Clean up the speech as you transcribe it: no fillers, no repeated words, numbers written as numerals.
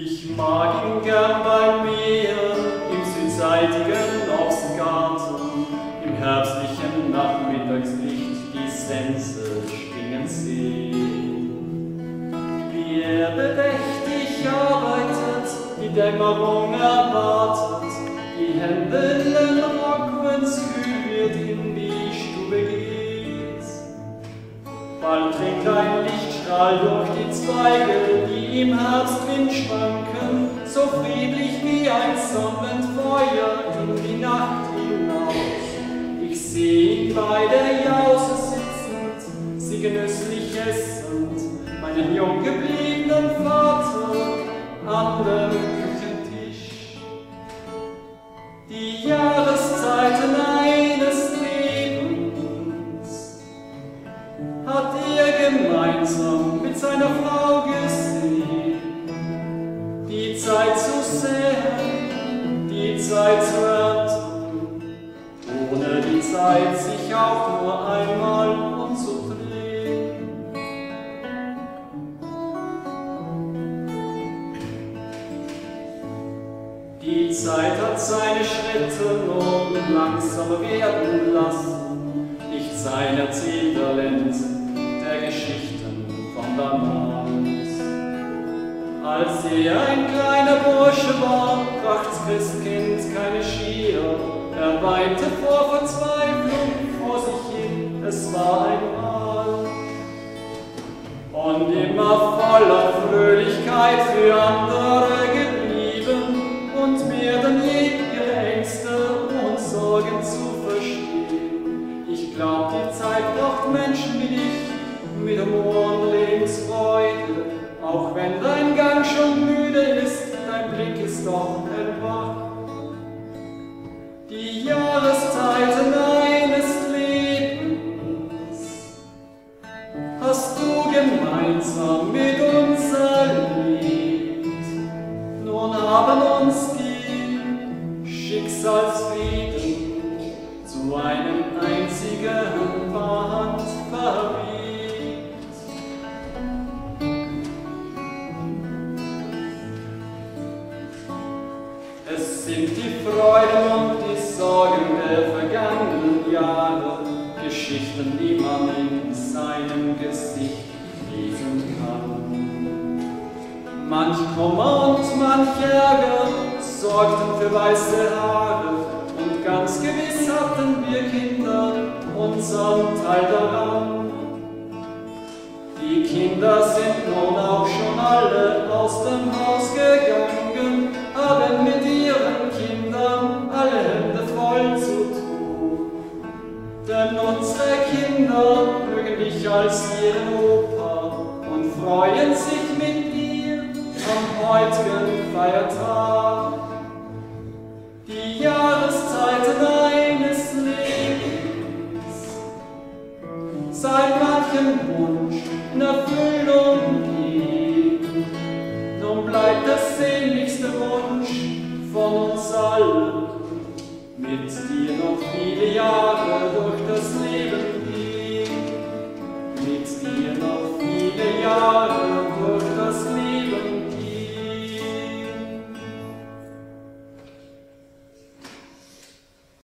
Ich mag ihn gern bei mir im südseitigen Ochsengarten, im herbstlichen Nachmittagslicht die Sense schwingen sehen. Wie er bedächtig arbeitet, die Dämmerung erwartet, die Hände in den Rock, wenn's kühl wird, in die Stube geht. Bald dringt ein Lichtstrahl durch die Zweige, die im Herbstwind schwanken, so friedlich wie ein Sonnenfeuer in die Nacht hinaus. Ich seh ihn bei der Jause sitzend, sie genüsslich essend, meinen jung gebliebenen Vater an dem Küchentisch. Die Jahreszeiten eines Lebens hat er gemeinsam mit seiner Frau gesehen. Die Zeit zu säen, die Zeit zu ernten, ohne die Zeit sich auch nur einmal umzudrehen. Die Zeit hat seine Schritte nur langsamer werden lassen, nicht sein Erzähltalent der Geschichten von damals. Als er ein kleiner Bursche war, bracht's Christkind keine Skier, er weinte vor Verzweiflung vor sich hin, es war einmal. Und immer voller Fröhlichkeit für andere geblieben und mehr denn je ihre Ängste und Sorgen zu verstehen. Ich glaub, die Zeit braucht Menschen wie dich, mit Humor und Lebensfreude, auch wenn dein Gang schon müde ist, dein Blick ist doch hellwach. Die Jahreszeiten eines Lebens hast du gemeinsam mit uns erlebt. Nun haben uns die Schicksalsfrieden zu einem einzigen Band verwebt. Es sind die Freuden und die Sorgen der vergangenen Jahre, Geschichten, die man in seinem Gesicht lesen kann. Manch Kummer und manch Ärger sorgten für weiße Haare, und ganz gewiss hatten wir Kinder unseren Teil daran. Die Kinder sind nun auch schon alle aus dem Haus gegangen, haben mit ihren Kindern alle Hände voll zu tun. Denn unsere Kinder mögen dich als ihren Opa und freuen sich mit dir am heutigen Feiertag. Die Jahreszeiten eines Lebens, seit manchem Wunsch in Erfüllung geht, nun bleibt der sehnlichste Wunsch von uns allen, mit dir noch viele Jahre durch das